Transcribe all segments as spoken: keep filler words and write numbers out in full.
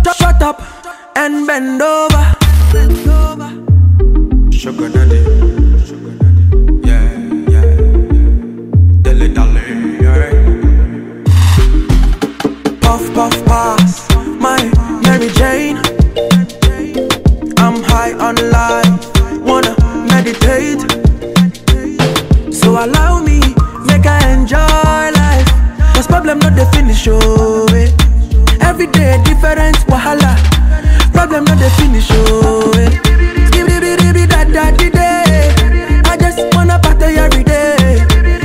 Shut up and bend over. Sugar daddy, sugar daddy, yeah, yeah, dilly dally, yeah. Puff puff pass, my Mary Jane. I'm high on life, wanna meditate. So allow me, make I enjoy life. Cause problem not the finish, oh eh. Every day different wahala. Problem not the finish, oh eh. I just wanna party every day.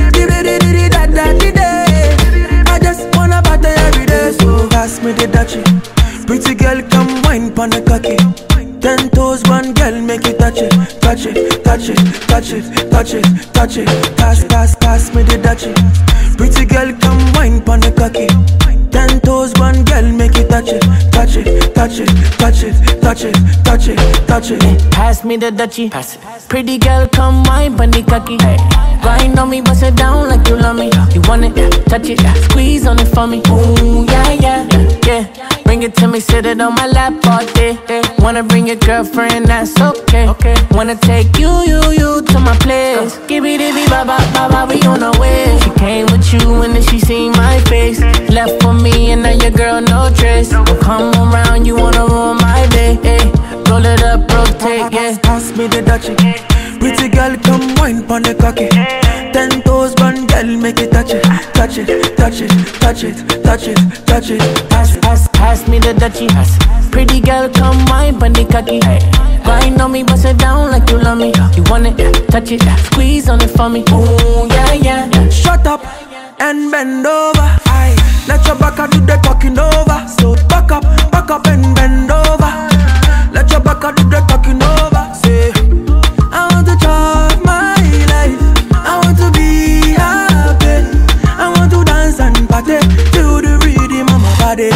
I just wanna party every day. So pass me the dutchie. Pretty girl, come wine pon the cocky. Ten toes, one girl, make it touch it, touch it, touch it, touch it, touch it, touch it. Pass, pass, pass me the dutchie. Pretty girl, come wine pon the cocky. Ten toes, one girl, make it touch it, touch it, touch it, touch it, touch it, touch it, touch it. Pass me the dutchie. Pass it. Pretty girl, come wine pon the cocky. Grind on me, bust it down like you love me. You want it, touch it, squeeze on it for me. Ooh, yeah, yeah, yeah. Bring it to me, sit it on my lap all day. Wanna bring your girlfriend, that's okay. Okay. Wanna take you, you, you to my place. Give it, give it, ba ba ba ba, we on our way. She came with you and then she seen my face. Left for me and now your girl no trace. Don't come around, you wanna ruin my day. Hey. Roll it up, rotate, yeah. Pass me the dutchie. Pretty girl, come wine pon the cocky. Ten toes, one girl, make it touch it, touch it, touch it, touch it, touch it, touch it. Pass, pass, pass me the dutchie. Pretty girl, come wine pon the cocky. Grind on me, bust it down like you love me. You want it, touch it, squeeze on it for me. Ooh, yeah, yeah. Shut up and bend over. Aye. Let your back do the talking over. So back up, back up and bend over. Let your back do the talking over. Say, I want to chop my life. I want to be happy. I want to dance and party to the rhythm of my body.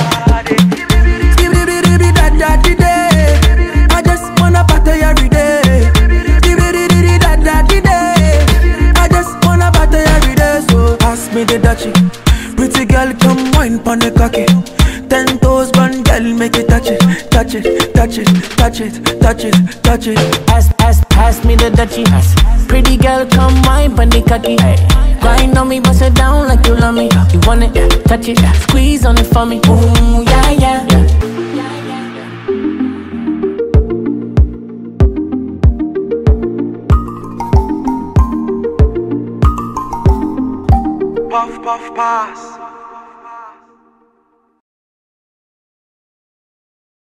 I just wanna party every day. I just wanna party every day. So pass me the dutchie. Pretty girl, come wine pon the cocky. Ten toes, one girl, make it touch it, touch it, touch it, touch it, touch it, touch it. Pass, pass, pass me the dutchie. Pretty girl, come wine pon the cocky. Grind on me, bust it down like you love me. You want it, touch it, squeeze on it for me. Ooh, yeah, yeah. Puff puff pass.